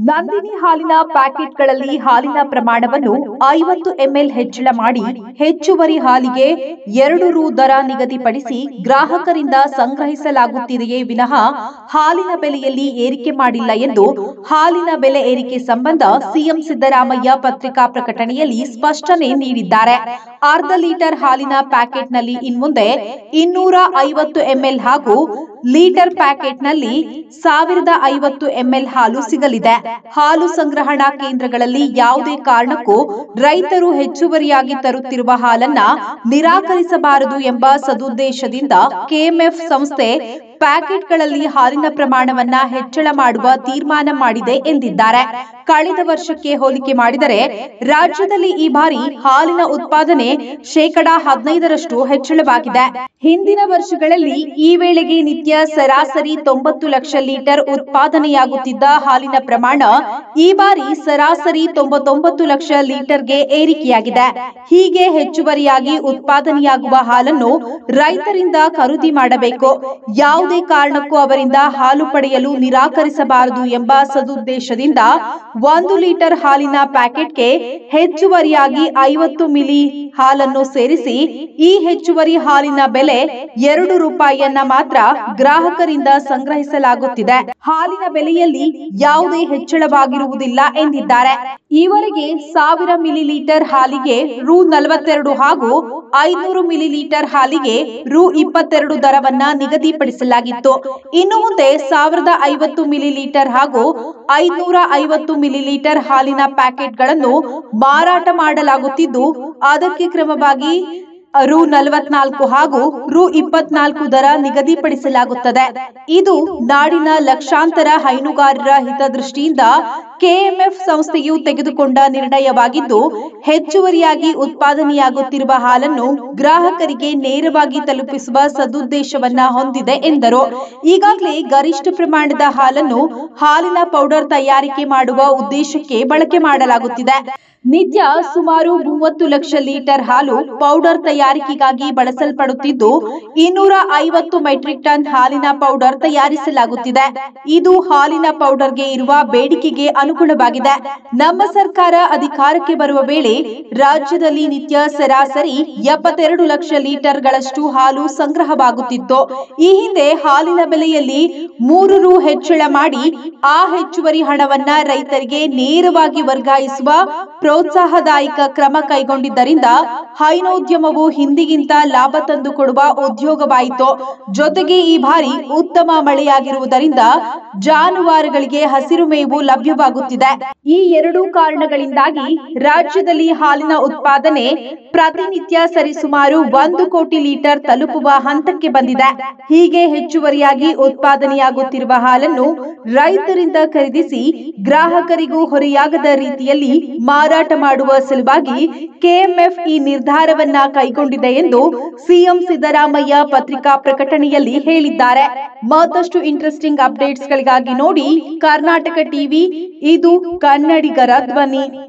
ನಂದಿನಿ ಹಾಲಿನ ಪ್ಯಾಕೆಟ್ಗಳಲ್ಲಿ ಹಾಲಿನ ಪ್ರಮಾಣವನ್ನು 50 ml ಹೆಚ್ಚಳ ಮಾಡಿ ಹೆಚ್ಚುವರಿ ಹಾಲಿಗೆ ರೂ 2 ದರ ನಿಗದಿಪಡಿಸಿ ಗ್ರಾಹಕರಿಂದ ಸಂಗ್ರಹಿಸಲಾಗುತ್ತಿದೆಯೇ ವಿನಃ ಹಾಲಿನ ಬೆಲೆಯಲ್ಲಿ ಏರಿಕೆ ಮಾಡಿಲ್ಲ ಎಂದು ಹಾಲಿನ ಬೆಲೆ ಏರಿಕೆ ಸಂಬಂಧ ಸಿಎಂ ಸಿದ್ದರಾಮಯ್ಯ ಪತ್ರಿಕಾ ಪ್ರಕಟಣೆಯಲ್ಲಿ ಸ್ಪಷ್ಟನೆ ನೀಡಿದ್ದಾರೆ. ಅರ್ಧ ಲೀಟರ್ ಹಾಲಿನ ಪ್ಯಾಕೆಟ್ನಲ್ಲಿ ಇನ್ಮುಂದೆ 250 ml ಹಾಗೂ ಲೀಟರ್ ಪ್ಯಾಕೆಟ್ನಲ್ಲಿ 1050 ml ಹಾಲು ಸಿಗಲಿದೆ. ಹಾಲು ಸಂಗ್ರಹಣಾ ಕೇಂದ್ರಗಳಲ್ಲಿ ಯಾವುದೇ ಕಾರಣಕ್ಕೂ ರೈತರು ಹೆಚ್ಚುವರಿಯಾಗಿ ತರುತ್ತಿರುವ ಹಾಲನ್ನ ನಿರಾಕರಿಸಬಾರದು ಎಂಬ ಸದುದ್ದೇಶದಿಂದ ಕೆಎಂಎಫ್ ಸಂಸ್ಥೆ ಪ್ಯಾಕೆಟ್ಗಳಲ್ಲಿ ಹಾಲಿನ ಪ್ರಮಾಣವನ್ನ ಹೆಚ್ಚಳ ಮಾಡುವ ತೀರ್ಮಾನ ಮಾಡಿದೆ ಎಂದಿದ್ದಾರೆ. ಕಳೆದ ವರ್ಷಕ್ಕೆ ಹೋಲಿಕೆ ಮಾಡಿದರೆ ರಾಜ್ಯದಲ್ಲಿ ಈ ಬಾರಿ ಹಾಲಿನ ಉತ್ಪಾದನೆ ಶೇಕಡಾ 15ರಷ್ಟು ಹೆಚ್ಚಳವಾಗಿದೆ. ಹಿಂದಿನ ವರ್ಷಗಳಲ್ಲಿ ಈ ವೇಳೆಗೆ ನಿತ್ಯ ಸರಾಸರಿ 90 ಲಕ್ಷ ಲೀಟರ್ ಉತ್ಪಾದನೆಯಾಗುತ್ತಿದ್ದ ಹಾಲಿನ ಪ್ರಮಾಣ ಈ ಬಾರಿ ಸರಾಸರಿ 99 ಲಕ್ಷ ಲೀಟರ್ಗೆ ಏರಿಕೆಯಾಗಿದೆ. ಹೀಗೆ ಹೆಚ್ಚುವರಿಯಾಗಿ ಉತ್ಪಾದನೆಯಾಗುವ ಹಾಲನ್ನು ರೈತರಿಂದ ಖರೀದಿ ಮಾಡಬೇಕು. ಯಾವುದೇ ಕಾರಣಕ್ಕೂ ಅವರಿಂದ ಹಾಲು ಪಡೆಯಲು ನಿರಾಕರಿಸಬಾರದು ಎಂಬ ಸದುದ್ದೇಶದಿಂದ 1 ಲೀಟರ್ ಹಾಲಿನ ಪ್ಯಾಕೆಟ್ಗೆ ಹೆಚ್ಚುವರಿಯಾಗಿ 50 ಮಿಲಿ ಹಾಲನ್ನು ಸೇರಿಸಿ ಈ ಹೆಚ್ಚುವರಿ ಹಾಲಿನ ಬೆಲೆ ₹2 ಮಾತ್ರ ಗ್ರಾಹಕರಿಂದ ಸಂಗ್ರಹಿಸಲಾಗುತ್ತಿದೆ. ಹಾಲಿನ ಬೆಲೆಯಲ್ಲಿ ಯಾವುದೇ ಹೆಚ್ಚಳವಾಗಿರುವುದಿಲ್ಲ ಎಂದಿದ್ದಾರೆ. ಈವರೆಗೆ 1000 ಮಿಲಿ ಲೀಟರ್ ಹಾಲಿಗೆ ₹42 ಹಾಗೂ 500 ಮಿಲಿ ಲೀಟರ್ ಹಾಲಿಗೆ ₹22 ದರವನ್ನ ನಿಗದಿಪಡಿಸಲಾಗಿತ್ತು. ಇನ್ನು ಮುಂದೆ 1050 ಮಿಲಿ ಲೀಟರ್ ಹಾಗೂ 550 ಮಿಲಿ ಲೀಟರ್ ಹಾಲಿನ ಪ್ಯಾಕೆಟ್ಗಳನ್ನು ಮಾರಾಟ ಮಾಡಲಾಗುತ್ತಿದ್ದು ಅದಕ್ಕೆ ಕ್ರಮವಾಗಿ ₹44 ಹಾಗೂ ₹24 ದರ ನಿಗದಿಪಡಿಸಲಾಗುತ್ತದೆ. ಇದು ನಾಡಿನ ಲಕ್ಷಾಂತರ ಹೈನುಗಾರರ ಹಿತದೃಷ್ಟಿಯಿಂದ ಕೆಎಂಎಫ್ ಸಂಸ್ಥೆಯು ತೆಗೆದುಕೊಂಡ ನಿರ್ಣಯವಾಗಿದ್ದು ಹೆಚ್ಚುವರಿಯಾಗಿ ಉತ್ಪಾದನೆಯಾಗುತ್ತಿರುವ ಹಾಲನ್ನು ಗ್ರಾಹಕರಿಗೆ ನೇರವಾಗಿ ತಲುಪಿಸುವ ಸದುದ್ದೇಶವನ್ನ ಹೊಂದಿದೆ ಎಂದರು. ಈಗಾಗಲೇ ಗರಿಷ್ಠ ಪ್ರಮಾಣದ ಹಾಲನ್ನು ಹಾಲಿನ ಪೌಡರ್ ತಯಾರಿಕೆ ಮಾಡುವ ಉದ್ದೇಶಕ್ಕೆ ಬಳಕೆ ಮಾಡಲಾಗುತ್ತಿದೆ. ನಿತ್ಯ ಸುಮಾರು 30 ಲಕ್ಷ ಲೀಟರ್ ಹಾಲು ಪೌಡರ್ ತಯಾರಿಕೆಗಾಗಿ ಬಳಸಲ್ಪಡುತ್ತಿದ್ದು 250 ಮೆಟ್ರಿಕ್ ಟನ್ ಹಾಲಿನ ಪೌಡರ್ ತಯಾರಿಸಲಾಗುತ್ತಿದೆ. ಇದು ಹಾಲಿನ ಪೌಡರ್ಗೆ ಇರುವ ಬೇಡಿಕೆಗೆ ಅನುಗುಣವಾಗಿದೆ. ನಮ್ಮ ಸರ್ಕಾರ ಅಧಿಕಾರಕ್ಕೆ ಬರುವ ವೇಳೆ ರಾಜ್ಯದಲ್ಲಿ ನಿತ್ಯ ಸರಾಸರಿ 72 ಲಕ್ಷ ಲೀಟರ್ಗಳಷ್ಟು ಹಾಲು ಸಂಗ್ರಹವಾಗುತ್ತಿತ್ತು. ಈ ಹಿಂದೆ ಹಾಲಿನ ಬೆಲೆಯಲ್ಲಿ ₹3 ಹೆಚ್ಚಳ ಮಾಡಿ ಆ ಹೆಚ್ಚುವರಿ ಹಣವನ್ನ ರೈತರಿಗೆ ನೇರವಾಗಿ ವರ್ಗಾಯಿಸುವ ಪ್ರೋತ್ಸಾಹದಾಯಕ ಕ್ರಮ ಕೈಗೊಂಡಿದ್ದರಿಂದ ಹೈನೋದ್ಯಮವು ಹಿಂದಿಗಿಂತ ಲಾಭ ತಂದುಕೊಡುವ ಉದ್ಯೋಗವಾಯಿತು. ಜೊತೆಗೆ ಈ ಬಾರಿ ಉತ್ತಮ ಮಳೆಯಾಗಿರುವುದರಿಂದ ಜಾನುವಾರುಗಳಿಗೆ ಹಸಿರು ಮೇವು ಲಭ್ಯವಾಗುತ್ತಿದೆ. ಈ ಎರಡೂ ಕಾರಣಗಳಿಂದಾಗಿ ರಾಜ್ಯದಲ್ಲಿ ಹಾಲಿನ ಉತ್ಪಾದನೆ ಪ್ರತಿನಿತ್ಯ ಸರಿಸುಮಾರು 1 ಕೋಟಿ ಲೀಟರ್ ತಲುಪುವ ಹಂತಕ್ಕೆ ಬಂದಿದೆ. ಹೀಗೆ ಹೆಚ್ಚುವರಿಯಾಗಿ ಉತ್ಪಾದನೆಯಾಗುತ್ತಿರುವ ಹಾಲನ್ನು ರೈತರಿಂದ ಖರೀದಿಸಿ ಗ್ರಾಹಕರಿಗೂ ಹೊರೆಯಾಗದ ರೀತಿಯಲ್ಲಿ ಮಾರಾಟ ಮಾಡುವ ಸಲುವಾಗಿ ಕೆಎಂಎಫ್ ಈ ನಿರ್ಧಾರವನ್ನ ಕೈಗೊಂಡಿದೆ ಎಂದು ಸಿಎಂ ಸಿದ್ದರಾಮಯ್ಯ ಪತ್ರಿಕಾ ಪ್ರಕಟಣೆಯಲ್ಲಿ ಹೇಳಿದ್ದಾರೆ. ಮತ್ತಷ್ಟು ಇಂಟ್ರೆಸ್ಟಿಂಗ್ ಅಪ್ಡೇಟ್ಸ್ ಗಳಿಗಾಗಿ ನೋಡಿ ಕರ್ನಾಟಕ ಟಿವಿ, ಇದು ಕನ್ನಡಿಗರ ಧ್ವನಿ.